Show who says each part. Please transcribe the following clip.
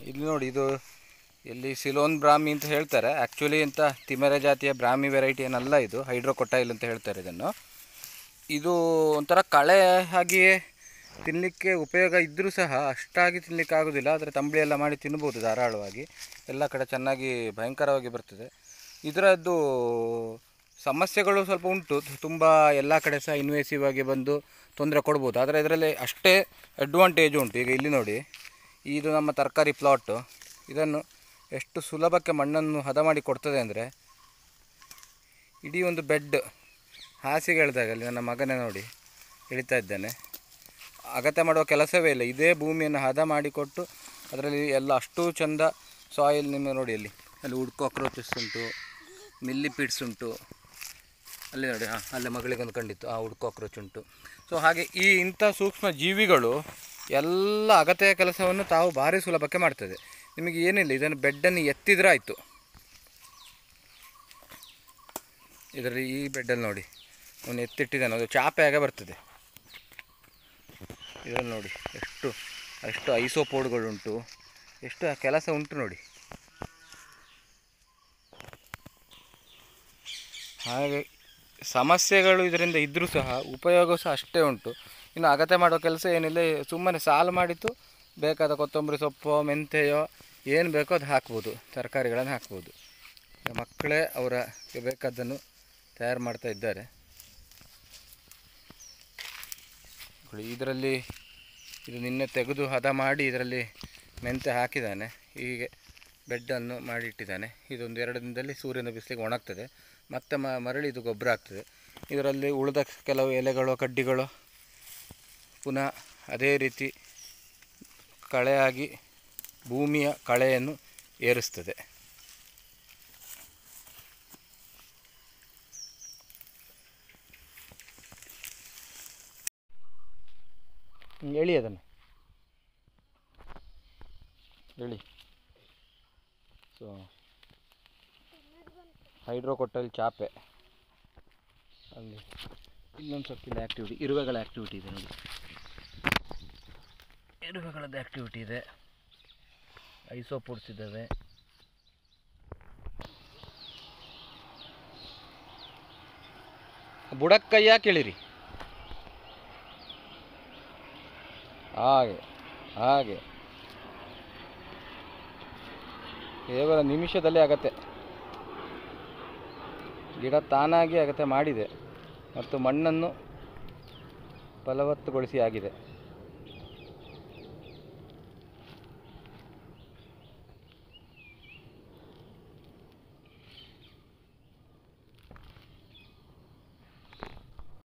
Speaker 1: ಇಲ್ಲಿ ನೋಡಿ, ಇದು ಇಲ್ಲಿ ಸಿಲೋನ್ ಬ್ರಾಹ್ಮಿ ಅಂತ ಹೇಳ್ತಾರೆ. ಆ್ಯಕ್ಚುಲಿ ಇಂಥ ತಿಮರೆ ಜಾತಿಯ ಬ್ರಾಹ್ಮಿ ವೆರೈಟಿ ಏನಲ್ಲ, ಇದು ಹೈಡ್ರೋಕೊಟೈಲ್ ಅಂತ ಹೇಳ್ತಾರೆ ಇದನ್ನು. ಇದು ಒಂಥರ ಕಳೆ ಹಾಗೆಯೇ ತಿನ್ನಲಿಕ್ಕೆ ಉಪಯೋಗ ಇದ್ದರೂ ಸಹ ಅಷ್ಟಾಗಿ ತಿನ್ನಲಿಕ್ಕೆ ಆಗೋದಿಲ್ಲ. ಆದರೆ ತಂಬಳಿ ಎಲ್ಲ ಮಾಡಿ ತಿನ್ಬೋದು ಧಾರಾಳವಾಗಿ, ಎಲ್ಲ ಕಡೆ ಚೆನ್ನಾಗಿ ಭಯಂಕರವಾಗಿ ಬರ್ತದೆ. ಇದರದ್ದು ಸಮಸ್ಯೆಗಳು ಸ್ವಲ್ಪ ಉಂಟು, ತುಂಬ ಎಲ್ಲ ಕಡೆ ಸಹ ಇನ್ವೇಸಿವ್ ಆಗಿ ಬಂದು ತೊಂದರೆ ಕೊಡ್ಬೋದು. ಆದರೆ ಇದರಲ್ಲಿ ಅಷ್ಟೇ ಅಡ್ವಾಂಟೇಜ್ ಉಂಟು. ಈಗ ಇಲ್ಲಿ ನೋಡಿ, ಇದು ನಮ್ಮ ತರಕಾರಿ ಪ್ಲಾಟು. ಇದನ್ನು ಎಷ್ಟು ಸುಲಭಕ್ಕೆ ಮಣ್ಣನ್ನು ಹದ ಮಾಡಿ ಕೊಡ್ತದೆ ಅಂದರೆ, ಇಡೀ ಒಂದು ಬೆಡ್ ಹಾಸಿಗೆ ಎಳೆದಾಗ ಅಲ್ಲಿ ನನ್ನ ಮಗನೇ ನೋಡಿ ಇಳಿತಾ ಇದ್ದಾನೆ. ಅಗತ್ಯ ಮಾಡುವ ಕೆಲಸವೇ ಇಲ್ಲ. ಇದೇ ಭೂಮಿಯನ್ನು ಹದ ಮಾಡಿಕೊಟ್ಟು ಅದರಲ್ಲಿ ಎಲ್ಲ ಅಷ್ಟು ಚೆಂದ ಸಾಯಿಲ್. ನಿಮಗೆ ನೋಡಿ, ಅಲ್ಲಿ ವುಡ್ ಕಾಕ್ರೋಚಸ್ ಉಂಟು, ಮಿಲ್ಲಿಪೀಡ್ಸ್ ಉಂಟು. ಅಲ್ಲಿ ನೋಡಿ, ಅಲ್ಲೇ ಮಗಳಿಗೊಂದು ಕಂಡಿತ್ತು, ಆ ವುಡ್ ಕಾಕ್ರೋಚ್ ಉಂಟು. ಸೊ ಹಾಗೆ ಇಂಥ ಸೂಕ್ಷ್ಮ ಜೀವಿಗಳು ಎಲ್ಲ ಅಗತ್ಯ ಕೆಲಸವನ್ನು ತಾವು ಭಾರಿ ಸುಲಭಕ್ಕೆ ಮಾಡ್ತದೆ. ನಿಮಗೆ ಏನಿಲ್ಲ, ಇದನ್ನು ಬೆಡ್ಡನ್ನು ಎತ್ತಿದ್ರೆ ಆಯಿತು. ಇದರಲ್ಲಿ ಈ ಬೆಡ್ಡಲ್ಲಿ ನೋಡಿ, ಅವನು ಎತ್ತಿಟ್ಟಿದ್ದಾನೆ, ಅದು ಚಾಪೆ ಆಗ ಬರ್ತದೆ. ಇದರಲ್ಲಿ ನೋಡಿ ಎಷ್ಟು ಐಸೋಪೋಡ್ಗಳುಂಟು, ಎಷ್ಟು ಕೆಲಸ ಉಂಟು ನೋಡಿ. ಹಾಗೆ ಸಮಸ್ಯೆಗಳು ಇದರಿಂದ ಇದ್ದರೂ ಸಹ ಉಪಯೋಗ ಸಹ ಅಷ್ಟೇ ಉಂಟು. ಇನ್ನು ಅಗತ್ಯ ಮಾಡೋ ಕೆಲಸ ಏನಿಲ್ಲ, ಸುಮ್ಮನೆ ಸಾಲು ಮಾಡಿತ್ತು ಬೇಕಾದ ಕೊತ್ತಂಬರಿ ಸೊಪ್ಪು, ಮೆಂತೆಯೋ ಏನು ಬೇಕೋ ಅದು ಹಾಕ್ಬೋದು, ತರಕಾರಿಗಳನ್ನು ಹಾಕ್ಬೋದು. ಮಕ್ಕಳೇ ಅವರಿಗೆ ಬೇಕಾದ್ದನ್ನು ತಯಾರು ಮಾಡ್ತಾ ಇದ್ದಾರೆ. ಇದರಲ್ಲಿ ಇದು ನಿನ್ನೆ ತೆಗೆದು ಹದ ಮಾಡಿ ಇದರಲ್ಲಿ ಮೆಂತೆ ಹಾಕಿದ್ದಾನೆ. ಹೀಗೆ ಬೆಡ್ಡನ್ನು ಮಾಡಿ ಇಟ್ಟಿದ್ದಾನೆ. ಇದೊಂದು 2 ದಿನದಲ್ಲಿ ಸೂರ್ಯನ ಬಿಸಿಲಿಗೆ ಒಣಗ್ತದೆ, ಮತ್ತೆ ಮರಳಿ ಇದು ಗೊಬ್ಬರ ಆಗ್ತದೆ. ಇದರಲ್ಲಿ ಉಳಿದ ಕೆಲವು ಎಲೆಗಳು, ಕಡ್ಡಿಗಳು ಪುನಃ ಅದೇ ರೀತಿ ಕಳೆಯಾಗಿ ಭೂಮಿಯ ಕಳೆಯನ್ನು ಏರಿಸ್ತದೆ. ಎಳಿ ಅದನ್ನು ಎಳಿ. ಸೊ ಹೈಡ್ರೋಕೊಟೈಲ್ ಚಾಪೆ. ಅಲ್ಲಿ ಇನ್ನೊಂದು ಸ್ವಲ್ಪ ಆ್ಯಕ್ಟಿವಿಟಿ, ಇರುವೆಗಳ ಆ್ಯಕ್ಟಿವಿಟಿ ಇದೆ ನೋಡಿ, ಇರುವೆಗಳದ್ದು ಆ್ಯಕ್ಟಿವಿಟಿ ಇದೆ. ಐಸೋಪೋಡ್ಸ್ ಇದ್ದಾವೆ. ಬುಡಕ್ಕೆ ಕೈ ಯಾಕೆ ಎಳಿರಿ? ಹಾಗೆ ಕೇವಲ ನಿಮಿಷದಲ್ಲಿ ಅಗತ್ಯ. ಗಿಡ ತಾನಾಗಿ ಅಗತ್ಯ ಮಾಡಿದೆ ಮತ್ತು ಮಣ್ಣನ್ನು ಫಲವತ್ತುಗೊಳಿಸಿ ಆಗಿದೆ.